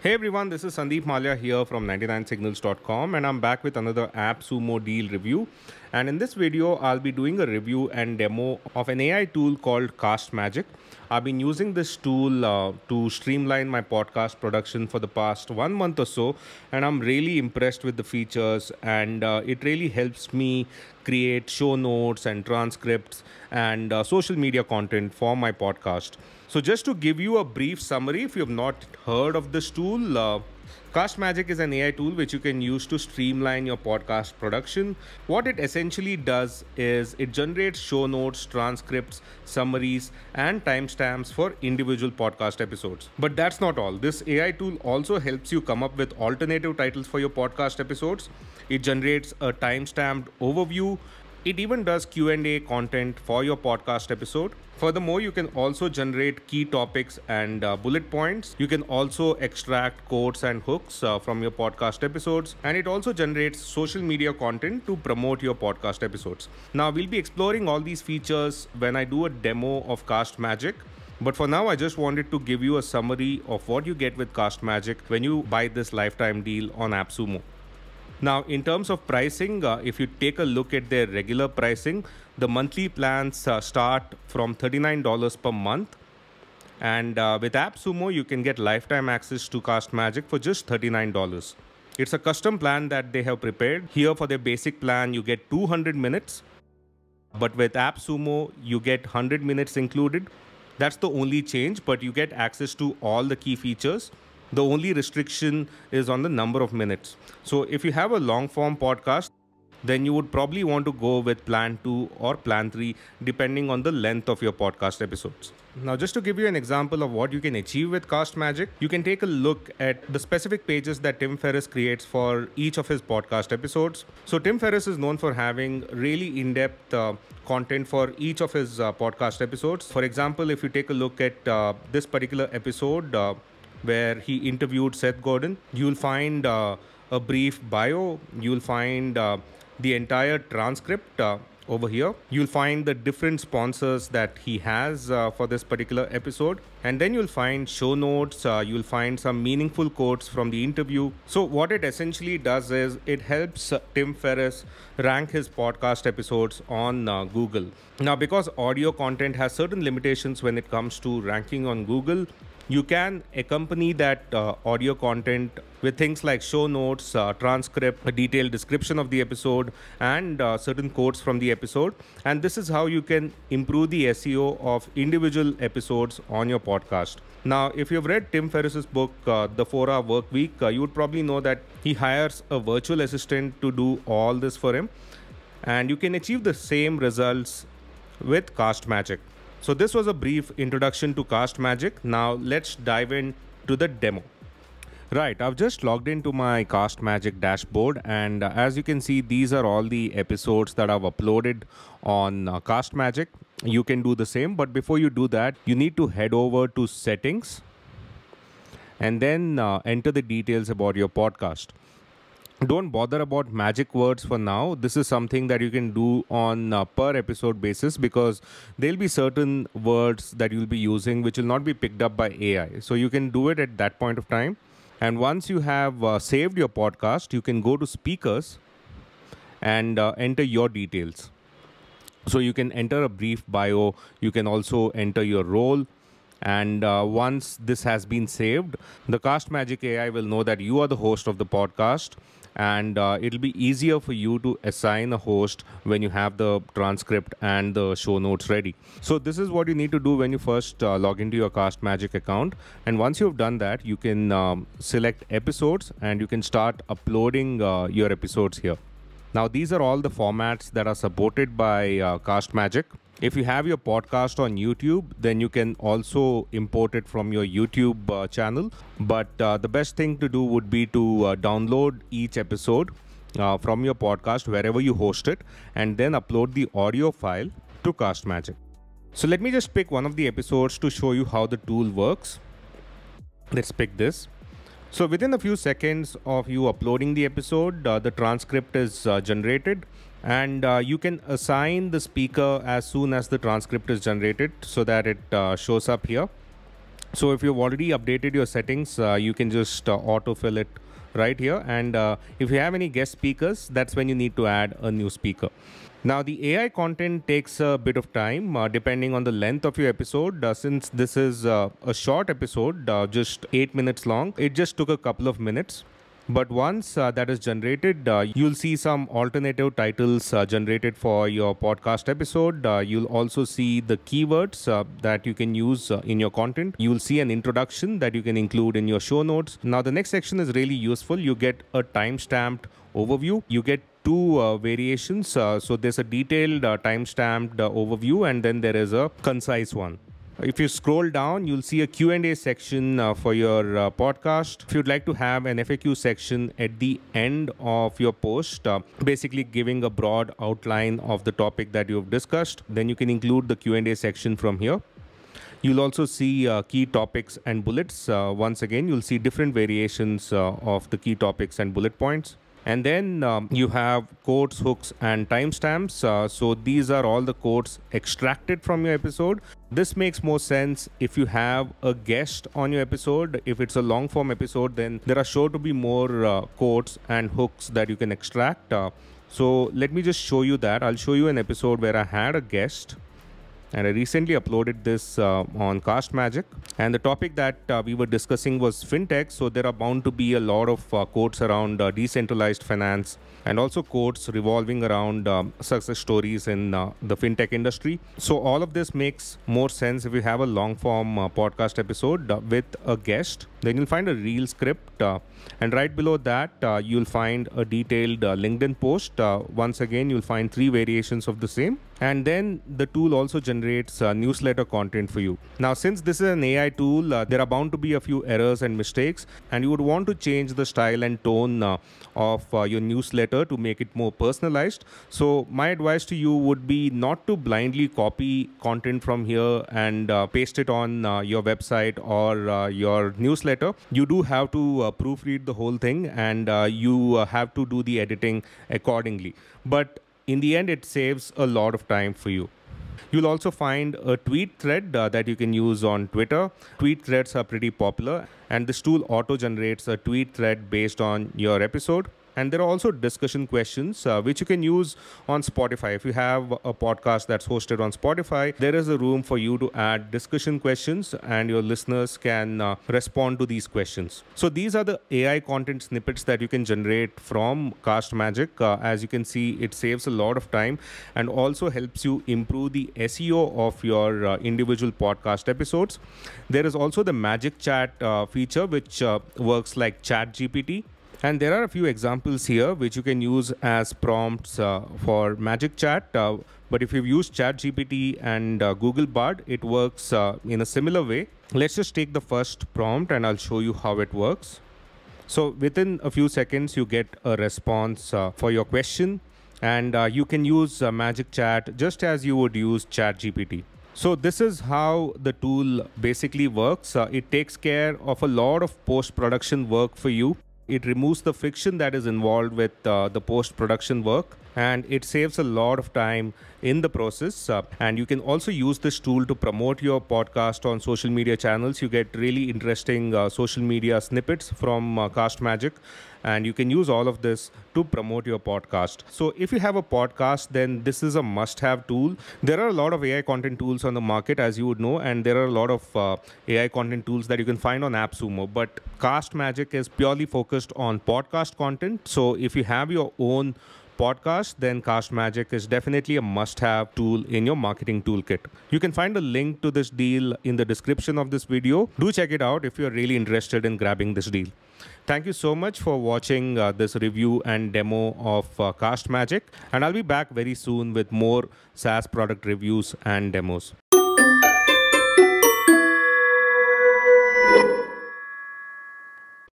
Hey everyone, this is Sandeep Malia here from 99signals.com and I'm back with another AppSumo deal review. And in this video, I'll be doing a review and demo of an AI tool called Castmagic. I've been using this tool to streamline my podcast production for the past 1 month or so, and I'm really impressed with the features, and it really helps me create show notes and transcripts and social media content for my podcast. So just to give you a brief summary, if you have not heard of this tool, Castmagic is an AI tool which you can use to streamline your podcast production. What it essentially does is it generates show notes, transcripts, summaries, and timestamps for individual podcast episodes. But that's not all. This AI tool also helps you come up with alternative titles for your podcast episodes. It generates a timestamped overview. It even does Q&A content for your podcast episode. Furthermore, you can also generate key topics and bullet points. You can also extract quotes and hooks from your podcast episodes. And it also generates social media content to promote your podcast episodes. Now, we'll be exploring all these features when I do a demo of Castmagic. But for now, I just wanted to give you a summary of what you get with Castmagic when you buy this lifetime deal on AppSumo. Now, in terms of pricing, if you take a look at their regular pricing, the monthly plans start from $39 per month. And with AppSumo, you can get lifetime access to Castmagic for just $39. It's a custom plan that they have prepared. Here for their basic plan, you get 200 minutes. But with AppSumo, you get 100 minutes included. That's the only change, but you get access to all the key features. The only restriction is on the number of minutes. So if you have a long form podcast, then you would probably want to go with plan 2 or plan 3 depending on the length of your podcast episodes. Now, just to give you an example of what you can achieve with Castmagic, you can take a look at the specific pages that Tim Ferriss creates for each of his podcast episodes. So Tim Ferriss is known for having really in-depth content for each of his podcast episodes. For example, if you take a look at this particular episode, where he interviewed Seth Godin, you'll find a brief bio, you'll find the entire transcript over here. You'll find the different sponsors that he has for this particular episode. And then you'll find show notes, you'll find some meaningful quotes from the interview. So what it essentially does is it helps Tim Ferriss rank his podcast episodes on Google. Now, because audio content has certain limitations when it comes to ranking on Google, you can accompany that audio content with things like show notes, transcript, a detailed description of the episode, and certain quotes from the episode. And this is how you can improve the SEO of individual episodes on your podcast. Now, if you've read Tim Ferriss's book, The 4-Hour Work Week, you would probably know that he hires a virtual assistant to do all this for him. And you can achieve the same results with Castmagic. So this was a brief introduction to Castmagic. Now let's dive into the demo. Right, I've just logged into my Castmagic dashboard, and as you can see, these are all the episodes that I've uploaded on Castmagic. You can do the same, but before you do that, you need to head over to settings and then enter the details about your podcast. Don't bother about magic words for now. This is something that you can do on per episode basis, because there'll be certain words that you'll be using which will not be picked up by AI. So you can do it at that point of time. And once you have saved your podcast, you can go to speakers and enter your details. So you can enter a brief bio. You can also enter your role. And once this has been saved, the Castmagic AI will know that you are the host of the podcast. And it'll be easier for you to assign a host when you have the transcript and the show notes ready. So this is what you need to do when you first log into your Castmagic account. And once you've done that, you can select episodes and you can start uploading your episodes here. Now, these are all the formats that are supported by Castmagic. If you have your podcast on YouTube, then you can also import it from your YouTube channel. But the best thing to do would be to download each episode from your podcast wherever you host it, and then upload the audio file to Castmagic. So let me just pick one of the episodes to show you how the tool works. Let's pick this. So within a few seconds of you uploading the episode, the transcript is generated. And you can assign the speaker as soon as the transcript is generated so that it shows up here. So if you've already updated your settings, you can just autofill it right here. And if you have any guest speakers, that's when you need to add a new speaker. Now, the AI content takes a bit of time depending on the length of your episode. Since this is a short episode, just 8 minutes long, it just took a couple of minutes. But once that is generated, you'll see some alternative titles generated for your podcast episode. You'll also see the keywords that you can use in your content. You'll see an introduction that you can include in your show notes. Now, the next section is really useful. You get a time-stamped overview. You get two variations. So there's a detailed time-stamped overview, and then there is a concise one. If you scroll down, you'll see a Q&A section for your podcast. If you'd like to have an FAQ section at the end of your post, basically giving a broad outline of the topic that you've discussed, then you can include the Q&A section from here. You'll also see key topics and bullets. Once again, you'll see different variations of the key topics and bullet points. And then you have quotes, hooks, and timestamps. So these are all the quotes extracted from your episode. This makes more sense if you have a guest on your episode. If it's a long form episode, then there are sure to be more quotes and hooks that you can extract. So let me just show you that. I'll show you an episode where I had a guest. And I recently uploaded this on Castmagic. And the topic that we were discussing was fintech. So there are bound to be a lot of quotes around decentralized finance, and also quotes revolving around success stories in the fintech industry. So all of this makes more sense if you have a long form podcast episode with a guest. Then you'll find a reel script. And right below that, you'll find a detailed LinkedIn post. Once again, you'll find 3 variations of the same. And then the tool also generates newsletter content for you. Now, since this is an AI tool, there are bound to be a few errors and mistakes, and you would want to change the style and tone of your newsletter to make it more personalized. So my advice to you would be not to blindly copy content from here and paste it on your website or your newsletter. You do have to proofread the whole thing, and you have to do the editing accordingly. But in the end, it saves a lot of time for you. You'll also find a tweet thread that you can use on Twitter. Tweet threads are pretty popular, and this tool auto-generates a tweet thread based on your episode. And there are also discussion questions, which you can use on Spotify. If you have a podcast that's hosted on Spotify, there is a room for you to add discussion questions, and your listeners can respond to these questions. So these are the AI content snippets that you can generate from Castmagic. As you can see, it saves a lot of time and also helps you improve the SEO of your individual podcast episodes. There is also the Magic Chat feature, which works like ChatGPT. And there are a few examples here which you can use as prompts for Magic Chat. But if you've used ChatGPT and Google Bard, it works in a similar way. Let's just take the first prompt and I'll show you how it works. So within a few seconds, you get a response for your question. And you can use Magic Chat just as you would use ChatGPT. So this is how the tool basically works. It takes care of a lot of post-production work for you. It removes the friction that is involved with the post-production work, and it saves a lot of time in the process. And you can also use this tool to promote your podcast on social media channels. You get really interesting social media snippets from Castmagic, and you can use all of this to promote your podcast. So if you have a podcast, then this is a must-have tool. There are a lot of AI content tools on the market, as you would know, and there are a lot of AI content tools that you can find on AppSumo. But Castmagic is purely focused on podcast content. So if you have your own podcast, then Castmagic is definitely a must-have tool in your marketing toolkit. You can find a link to this deal in the description of this video. Do check it out if you're really interested in grabbing this deal. Thank you so much for watching this review and demo of Castmagic, and I'll be back very soon with more SaaS product reviews and demos.